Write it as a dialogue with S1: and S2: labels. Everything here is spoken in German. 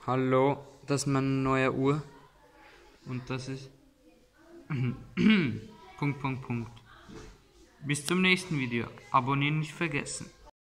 S1: Hallo, das ist meine neue Uhr. Und das ist... Punkt. Bis zum nächsten Video. Abonnieren nicht vergessen.